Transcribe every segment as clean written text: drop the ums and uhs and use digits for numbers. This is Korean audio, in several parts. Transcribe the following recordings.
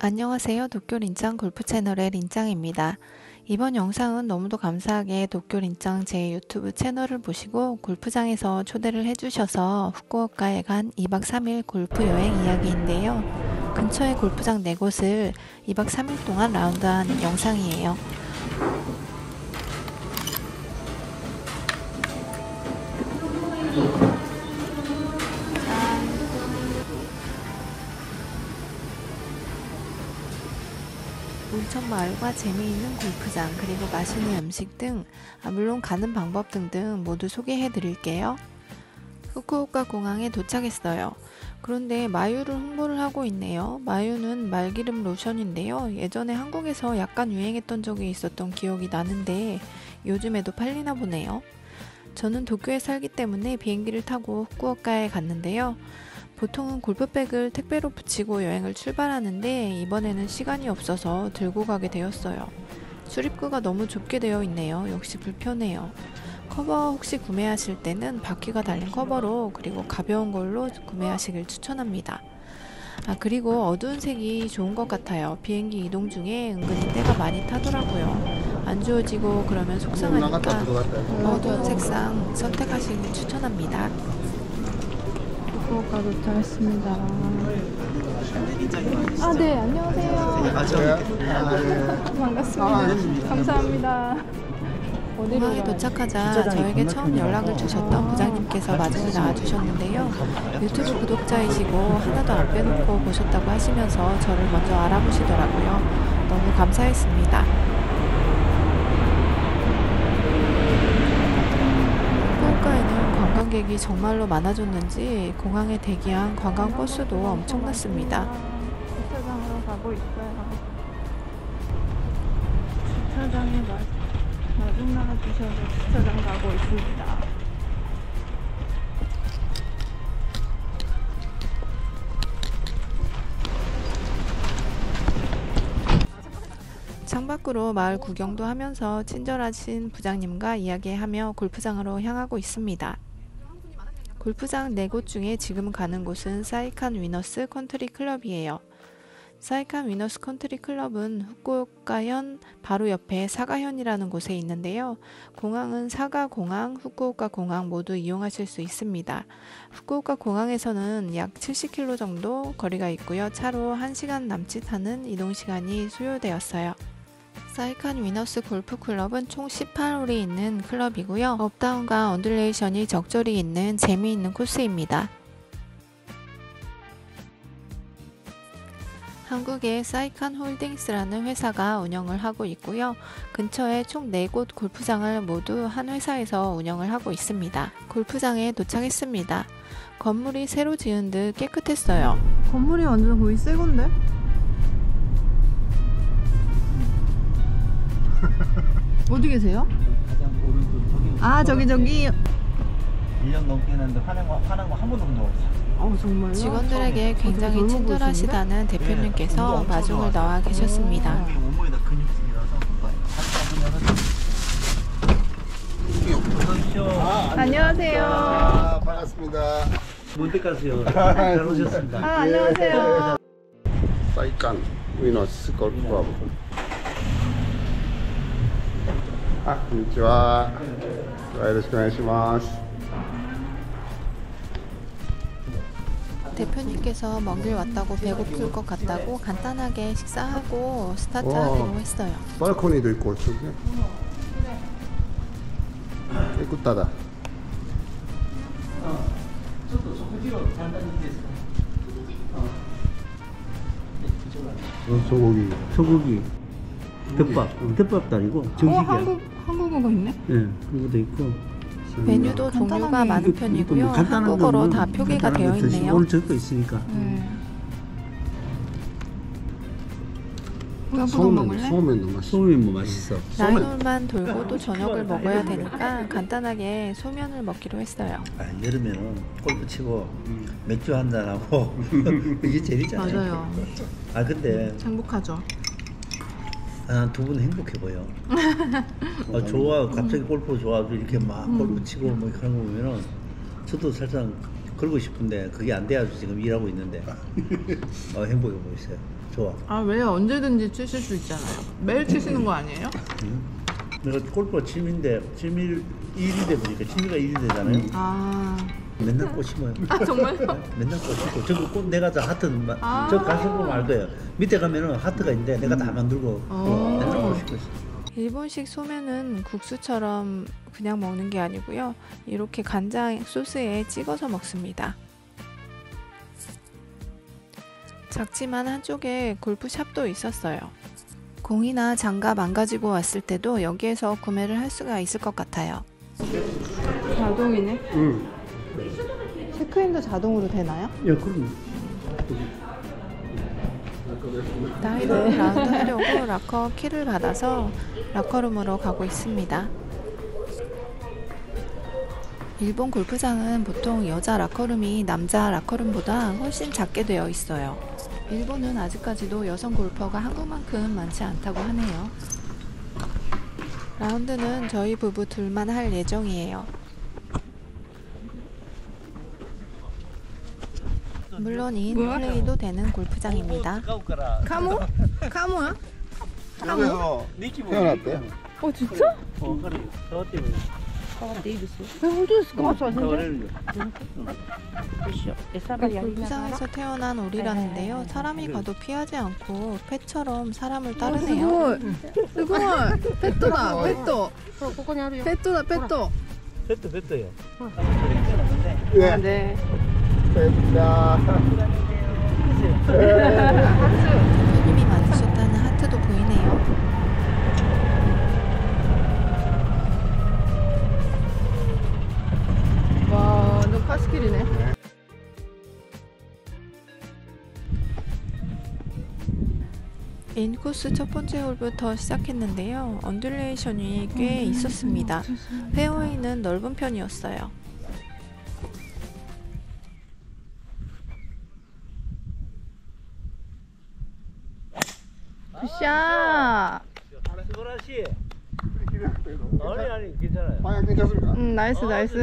안녕하세요. 도쿄 린짱 골프 채널의 린짱입니다. 이번 영상은 너무도 감사하게 도쿄 린짱 제 유튜브 채널을 보시고 골프장에서 초대를 해주셔서 후쿠오카에 간 2박 3일 골프 여행 이야기인데요. 근처의 골프장 4곳을 2박 3일 동안 라운드한 영상이에요. 온천마을과 재미있는 골프장, 그리고 맛있는 음식 등, 물론 가는 방법 등등 모두 소개해 드릴게요. 후쿠오카 공항에 도착했어요. 그런데 마유를 홍보를 하고 있네요. 마유는 말기름 로션인데요. 예전에 한국에서 약간 유행했던 적이 있었던 기억이 나는데 요즘에도 팔리나 보네요. 저는 도쿄에 살기 때문에 비행기를 타고 후쿠오카에 갔는데요. 보통은 골프백을 택배로 붙이고 여행을 출발하는데 이번에는 시간이 없어서 들고 가게 되었어요. 출입구가 너무 좁게 되어 있네요. 역시 불편해요. 커버 혹시 구매하실 때는 바퀴가 달린 커버로, 그리고 가벼운 걸로 구매하시길 추천합니다. 그리고 어두운 색이 좋은 것 같아요. 비행기 이동 중에 은근히 때가 많이 타더라고요. 안 주어지고 그러면 속상하니까 어두운 색상 선택하시길 추천합니다. 후쿠오카 도착했습니다. 네, 안녕하세요. 반갑습니다. 감사합니다. 공항에 도착하자 저에게 처음 연락을 주셨던 부장님께서 마중을 나와주셨는데요. 유튜브 구독자이시고 하나도 안 빼놓고 보셨다고 하시면서 저를 먼저 알아보시더라고요. 너무 감사했습니다. 후쿠오카에는 관광객이 정말로 많아졌는지 공항에 대기한 관광버스도 엄청났습니다. 주차장으로 가고 있어요. 주차장에 마중 나와주셔서 주차장 가고 있습니다. 창밖으로 마을 구경도 하면서 친절하신 부장님과 이야기하며 골프장으로 향하고 있습니다. 골프장 4곳 중에 지금 가는 곳은 사이칸 위너스 컨트리 클럽이에요. 사이칸 위너스 컨트리 클럽은 후쿠오카현 바로 옆에 사가현이라는 곳에 있는데요. 공항은 사가공항, 후쿠오카 공항 모두 이용하실 수 있습니다. 후쿠오카 공항에서는 약 70km 정도 거리가 있고요. 차로 1시간 남짓 하는 이동시간이 소요되었어요. 사이칸 위너스 골프 클럽은 총 18홀이 있는 클럽이고요. 업다운과 언듈레이션이 적절히 있는 재미있는 코스입니다. 한국의 사이칸 홀딩스라는 회사가 운영을 하고 있고요. 근처에 총 4곳 골프장을 모두 한 회사에서 운영을 하고 있습니다. 골프장에 도착했습니다. 건물이 새로 지은 듯 깨끗했어요. 건물이 완전 거의 새 건데? 어디 계세요? 가장 오른쪽 저기. 1년 넘게 했는데 화난 거 한 번도 본 적 없어. 정말요? 직원들에게 굉장히 친절하시다는 대표님께서 마중을 나와 계셨습니다. 몸무게다 근육질이라서 안녕하세요. 반갑습니다. 먼 데 가세요. 잘 오셨습니다. 안녕하세요. 사이칸 위너스 골프클럽. こんにちは。よろしくお願いします。 대표님께서 먼 길 왔다고 배고플 것 같다고 간단하게 식사하고 스타트하기로 했어요. 발코니도 있고 저기. 깨끗하다. 소고기 덮밥도 아니고 정식이야. 한국어가 있네? 네, 그거도 있고. 메뉴도 종류가 많은 편이고요. 한국어로 다 표기가 되어 있네요. 오늘 적혀 있으니까. 소면도 맛있어. 소면 뭐 맛있어. 라인홀만 돌고 또 저녁을 먹어야 되니까 간단하게 소면을 먹기로 했어요. 여름에는 골프 치고 맥주 한잔 하고 이게 제일이잖아요. 맞아요. 근데 행복하죠. 두 분 행복해 보여. 좋아. 갑자기 골프 좋아도 이렇게 막 골프 치고 뭐 그런 거 보면은 저도 살짝 걸고 싶은데 그게 안 돼가지고 지금 일하고 있는데 행복해 보이세요. 좋아. 아 왜요? 언제든지 치실 수 있잖아요. 매일 치시는 거 아니에요? 내가 골프가 취미인데 일이 돼 보니까 취미가 일이 되잖아요. 아, 맨날 꽃 심어요. 아 정말요? 맨날 꽃 심고 저거 꽃 내가 다 하트 아. 저 가서 보면 알 거예요. 밑에 가면은 하트가 있는데 내가 다 만들고 맨날 꽃 심고 있어. 일본식 소면은 국수처럼 그냥 먹는 게 아니고요. 이렇게 간장 소스에 찍어서 먹습니다. 작지만 한쪽에 골프샵도 있었어요. 공이나 장갑 안 가지고 왔을 때도 여기에서 구매를 할 수가 있을 것 같아요. 자동이네. 응. 체크인도 자동으로 되나요? 야, 그럼 나이로 라운드 하려고 락커 키를 받아서 락커룸으로 가고 있습니다. 일본 골프장은 보통 여자 락커룸이 남자 락커룸보다 훨씬 작게 되어 있어요. 일본은 아직까지도 여성 골퍼가 한국만큼 많지 않다고 하네요. 라운드는 저희 부부 둘만 할 예정이에요. 물론 인플레이도 되는 골프장입니다. 카모? 카모야? 여기서 태어났대? 어 진짜? 그래. 저 때문에. 골프장에서 태어난 오리라는데요. 사람이 가도 피하지 않고 펫처럼 사람을 따르네요. 이거 페토다 페토. 페토다 페토. 뱃도요. 네. 네. 됐다. 대표님이 만드셨다는 하트도 보이네요. 와, 완전 카스킬이네. 인코스 첫 번째 홀부터 시작했는데요. 언듈레이션이 꽤 있었습니다. 페어웨이는 넓은 편이었어요. 굿샷. 스바라시. 아니 괜찮아요. 방향 괜찮습니까? 나이스 나이스.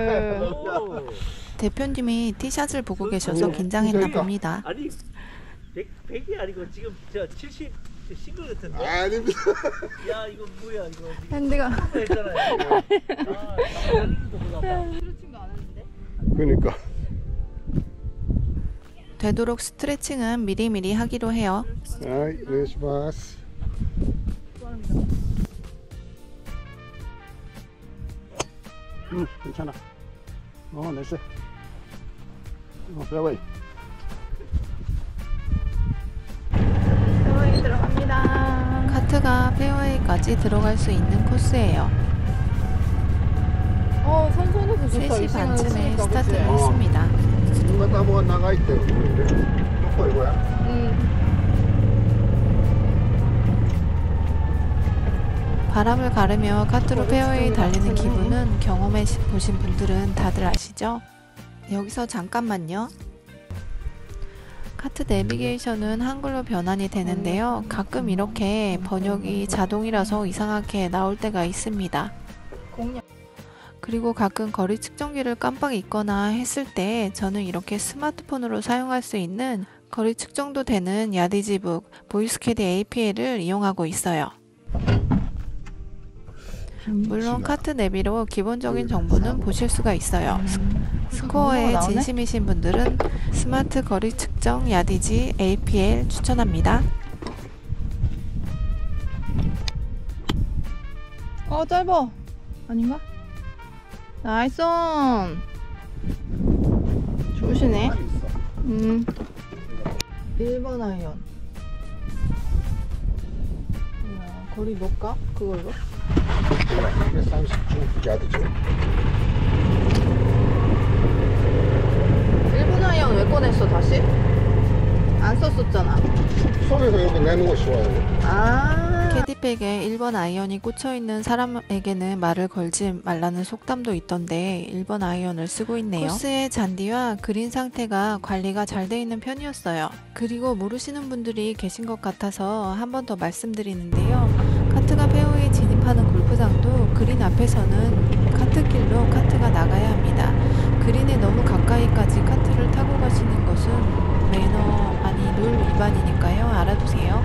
대표님이 티샷을 보고 계셔서 긴장했나 봅니다. 아니 100이 아니고 지금 저 70 싱글 같은데. 아닙니다. 야 이거 뭐야 이거. 핸드가. 했잖아요. 그러니까. 되도록 스트레칭은 미리미리 하기로 해요. 네, 오네가시마스. 괜찮아. 나이스. 페어웨이. 페어웨이 들어갑니다. 카트가 페어웨이까지 들어갈 수 있는 코스예요. 선선해서 좋다. 3시 반쯤에 스타트를 했습니다. 뭔가 따보가 나가 있대. 놓고 이거야? 바람을 가르며 카트로 페어웨이 달리는 기분은 경험해 보신 분들은 다들 아시죠? 여기서 잠깐만요. 카트 내비게이션은 한글로 변환이 되는데요. 가끔 이렇게 번역이 자동이라서 이상하게 나올 때가 있습니다. 그리고 가끔 거리 측정기를 깜빡 잊거나 했을 때 저는 이렇게 스마트폰으로 사용할 수 있는 거리 측정도 되는 야디지북 보이스캐디 APL을 이용하고 있어요. 물론 카트 내비로 기본적인 정보는 보실 수가 있어요. 스코어에 진심이신 분들은 스마트 거리 측정 야디지 APL 추천합니다. 짧아. 아닌가? 나이스. 좋으시네. 1번 아이언. 거리 몇 가? 그걸로? 30중 야드죠. 1번 아이언 왜 꺼냈어 다시? 안 썼었잖아. 손에서 이렇게 내는 거 좋아요. 캐디백에 1번 아이언이 꽂혀있는 사람에게는 말을 걸지 말라는 속담도 있던데 1번 아이언을 쓰고 있네요. 코스의 잔디와 그린 상태가 관리가 잘 돼 있는 편이었어요. 그리고 모르시는 분들이 계신 것 같아서 한 번 더 말씀드리는데요. 카트가 페어웨이 진입하는 골프장도 그린 앞에서는 카트길로 카트가 나가야 합니다. 그린에 너무 가까이 가까이까지 카트를 타고 가시는 것은 매너 아니 룰 위반이니까요. 알아두세요.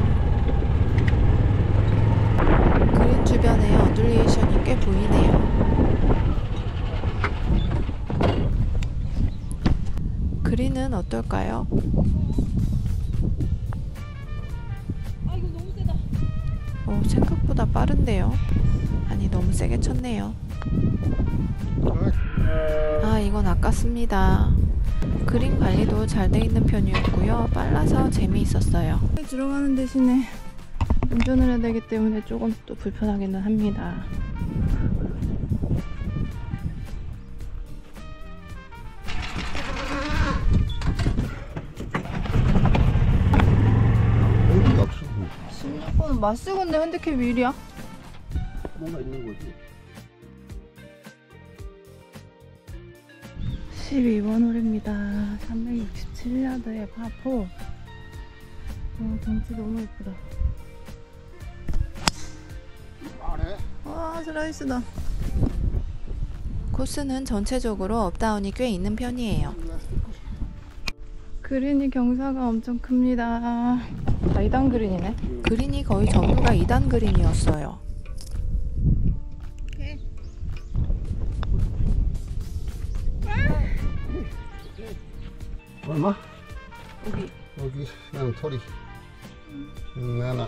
그린 주변에 언듈레이션이 꽤 보이네요. 그린은 어떨까요? 아 이거 너무 세다. 생각보다 빠른데요. 아니 너무 세게 쳤네요. 이건 아깝습니다. 그린 관리도 잘 돼 있는 편이었고요. 빨라서 재미있었어요. 들어가는 대신에 운전을 해야 되기 때문에 조금 또 불편하기는 합니다. 어디가 없어. 16번은 맞쓰고인데 핸디캡 1이야? 뭔가 있는 거지. 12번 홀입니다. 367야드의 파4. 경치 너무 예쁘다. 와, 슬라이스다. 코스는 전체적으로 업다운이 꽤 있는 편이에요. 그린이 경사가 엄청 큽니다. 2단 그린이네. 그린이 거의 전부가 2단 그린이었어요. 얼마? 여기 나는 토리. 나나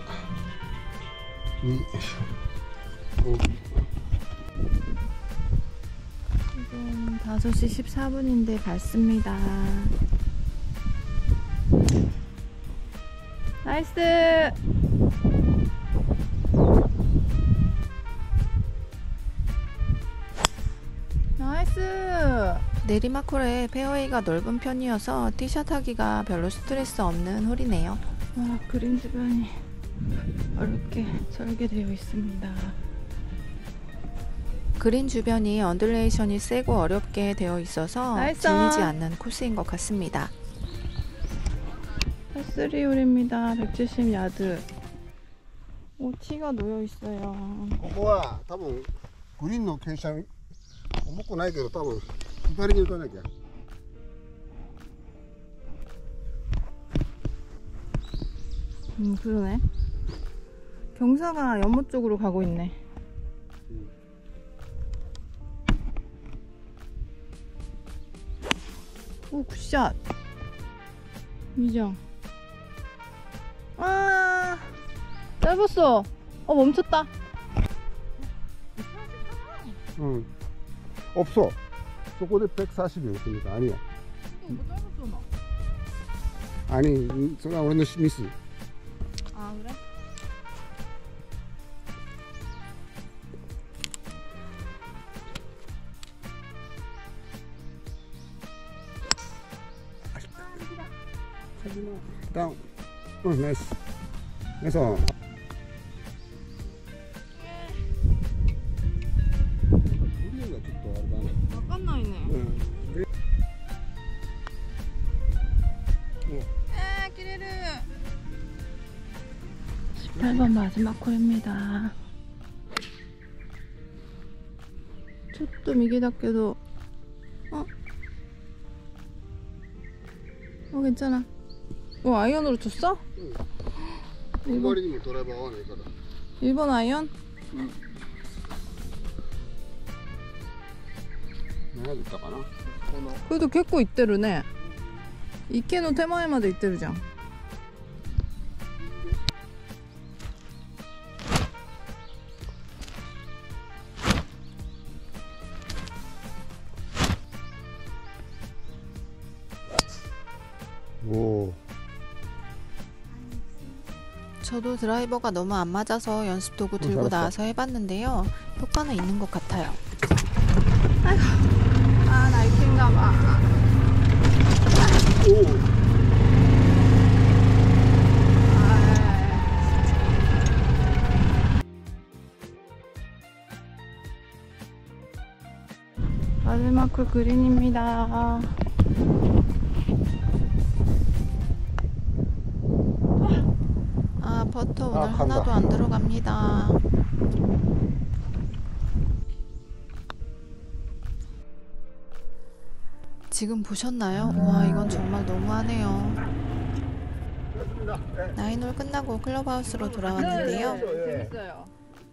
지금 5시 14분인데 밝습니다. 나이스! 나이스! 내리막홀에 페어웨이가 넓은 편이어서 티샷 하기가 별로 스트레스 없는 홀이네요. 와, 그린 주변이 어렵게 설계되어 있습니다. 그린 주변이 언듈레이션이 세고 어렵게 되어 있어서 나이스! 질리지 않는 코스인 것 같습니다. 파3 홀입니다. 170야드. 오, 티가 놓여 있어요. ここは多分グリーンの傾斜重くないけど多分左に打たなきゃ。 그러네. 경사가 연못 쪽으로 가고 있네. 오, 굿샷. 미정. 아, 짧았어. 멈췄다. 응. 없어. そこで 140이었으니까 아니야. 이거 짧았어, 나. 아니, それは俺のミス. 아, 그래? 다운. 응, 나이스. 그래서 약간 나 있네. 기레르. 18번 마지막 홀입니다. 촛도 미개답게도. 괜찮아. 아이언으로 쳤어? 응. 머리는 드라이버合わないから. 1번 아이언? 응. 70だかな. 그래도結構いってるね。池の手前まで行ってるじゃん。 오. 저도 드라이버가 너무 안 맞아서 연습 도구 들고 잘했어. 나와서 해봤는데요. 효과는 있는 것 같아요. 아, 나이트인가 봐. 오. 마지막 홀 그린입니다. 퍼터 오늘 간다. 하나도 안 들어갑니다. 지금 보셨나요? 와, 이건 정말 너무하네요. 나인홀 끝나고 클럽하우스로 돌아왔는데요. 재밌어요.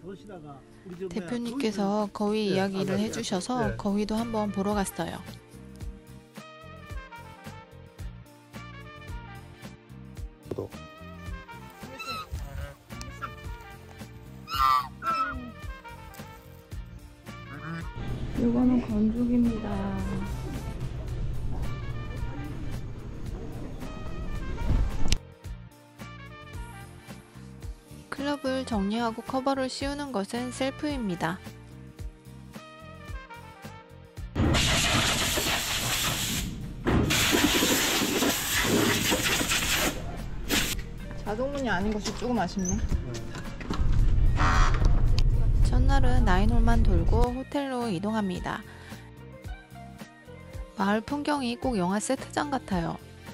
대표님께서 거위 이야기를 해주셔서 거위도 한번 보러 갔어요. 이거는 건죽입니다. 클럽을 정리하고 커버를 씌우는 것은 셀프입니다. 자동문이 아닌 것이 조금 아쉽네. 첫날은 나인홀만 돌고 호텔로 이동합니다. 마을 풍경이 꼭 영화 세트장 같아요.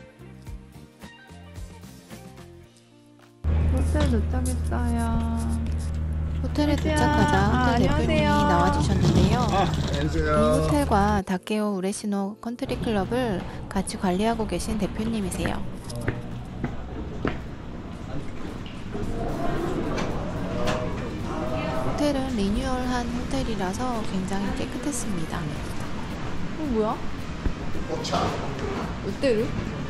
호텔 도착했어요. 호텔에 도착하자 호텔 대표님이 나와주셨는데요. 이 안녕하세요. 호텔과 다케오 우레시노 컨트리 클럽을 같이 관리하고 계신 대표님이세요. 호텔은 리뉴얼한 호텔이라서 굉장히 깨끗했습니다. 뭐야? 녹차. 롯데르?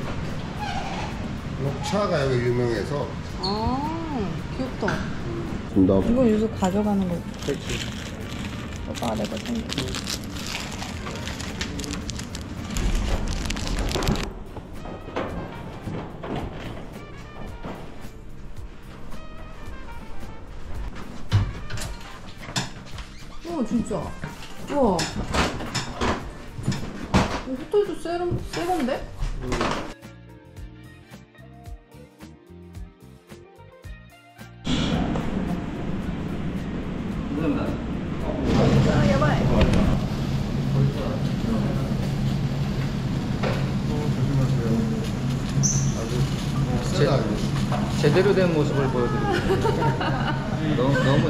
녹차가 여기 유명해서. 아, 귀엽다. 나 이거 요새 가져가는 거. 그렇지. 오빠가 내가 챙겨. 진짜. 우와. 호텔도 새 건데? 제대로 된 모습을 보여드릴게요. 너무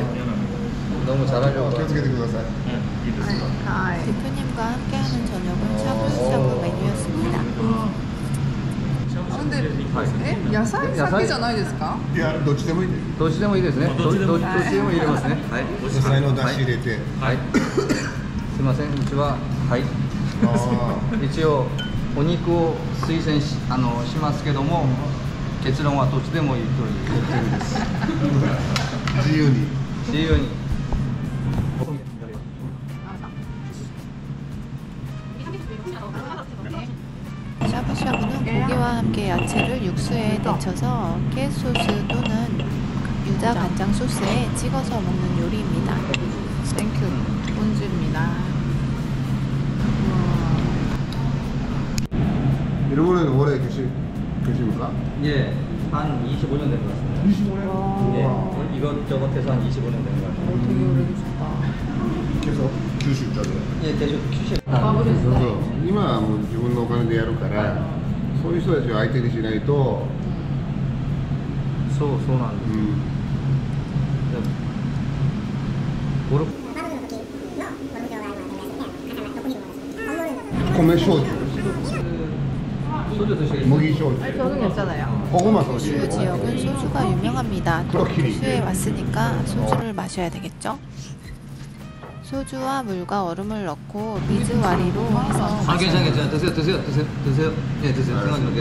잘하려고. 気をつけてください. 대표님과 함께하는 저녁은 샤브샤브 메뉴였습니다. 근데 야사이 사기じゃないですか? いや、どっちでもいいね。 どっちでもいいですね。どっちでも入れますね。はい。 野菜の出汁入れて。 はい。すいません。うちははい。 あ一応お肉を推薦しますけども、結論はどっちでもいいという。 あ、自由に。 自由に。 샤브샤브는 고기와 함께 야채를 육수에 데쳐서 깨소스 또는 유자 간장 소스에 찍어서 먹는 요리입니다. 땡큐. 본즈입니다. 일본에는 오래 계십니까? 예, 한 25년 된 것 같습니다. 25년? 예, 이것저것 해서 한 25년 된 것 같아요. 되게 오래되셨다. 계속 규슈 쪽에. 예, 계속 휴식. 그래서今はもう自分のお金でやるからそういう人たちを相手にしないと、 そうなんです。ゴルフ米焼酎 소주 드시겠어요? 麦焼酎 저는 괜찮아요. 고구마 소주 주 지역은 소주가 유명합니다. 크로키리. 도쿄에 왔으니까 소주를 마셔야 되겠죠? 소주와 물과 얼음을 넣고 미즈와리로 해서 아, 괜찮아요. 드세요. 예, 드세요. 생각나게.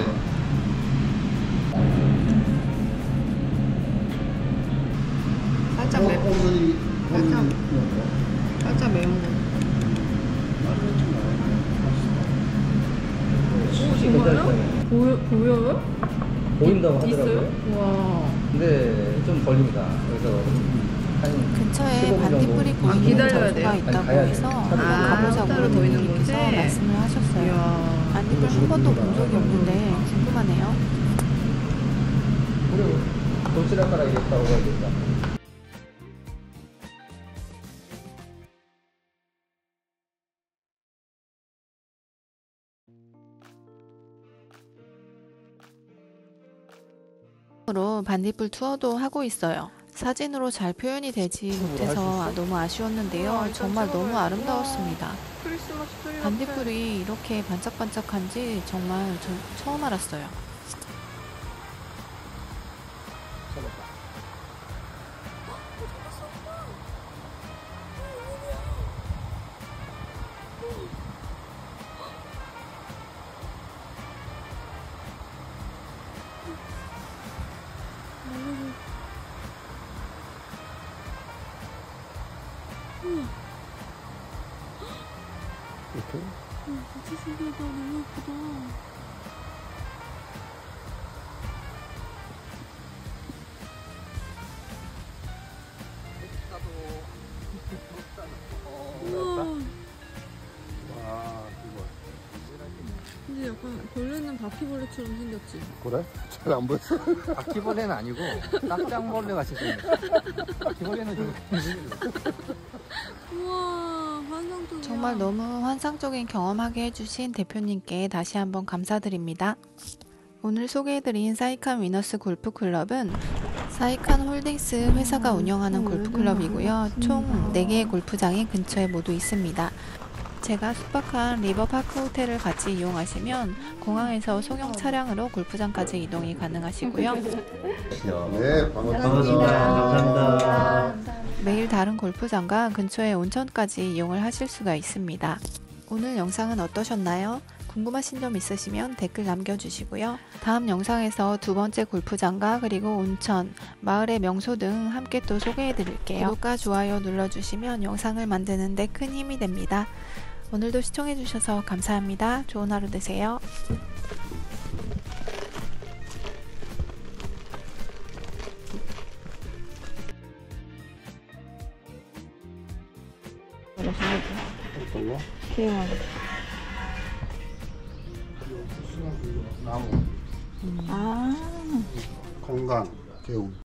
살짝 살짝 매운 거. 보여요? 보인다고 하더라고요. 있어요? 와. 근데 좀 걸립니다. 그래서 한 근처에 15분 반딧불이 정도. 보이는 기다려야 장소가 돼요? 있다고 가야 해서 돼요. 한번 아, 가보자고 따로 보이는 대표님께서 거지? 말씀을 하셨어요. 이야. 반딧불 한 번도 본 적이 없는데 궁금하네요. 그리고 도시락 가라 이랬다고 해야겠다. 으로 반딧불 투어도 하고 있어요. 사진으로 잘 표현이 되지 못해서 너무 아쉬웠는데요. 정말 너무 아름다웠습니다. 크리스마스 트리 같아. 반딧불이 이렇게 반짝반짝한지 정말 저 처음 알았어요. 이렇게? 진짜 신기하다. 너무 예쁘다. 우와. 와, 이거. 근데 약간 벌레는 바퀴벌레처럼 생겼지. 그래? 잘 안 보였어? 바퀴벌레는 아니고 깜짝벌레 같이 생겼어. 바퀴벌레는 좀 우와, 환상적이야. 정말 너무 환상적인 경험하게 해주신 대표님께 다시 한번 감사드립니다. 오늘 소개해드린 사이칸 위너스 골프클럽은 사이칸 홀딩스 회사가 운영하는 골프클럽이고요. 총 4개의 골프장이 근처에 모두 있습니다. 제가 숙박한 리버파크 호텔을 같이 이용하시면 공항에서 소형 차량으로 골프장까지 이동이 가능하시고요. 네, 반갑습니다. 감사합니다. 매일 다른 골프장과 근처의 온천까지 이용을 하실 수가 있습니다. 오늘 영상은 어떠셨나요? 궁금하신 점 있으시면 댓글 남겨주시고요. 다음 영상에서 두 번째 골프장과 그리고 온천, 마을의 명소 등 함께 또 소개해드릴게요. 구독과 좋아요 눌러주시면 영상을 만드는 데 큰 힘이 됩니다. 오늘도 시청해주셔서 감사합니다. 좋은 하루 되세요. 어떤 거? 개원. 나무, 아. 건강, 개운.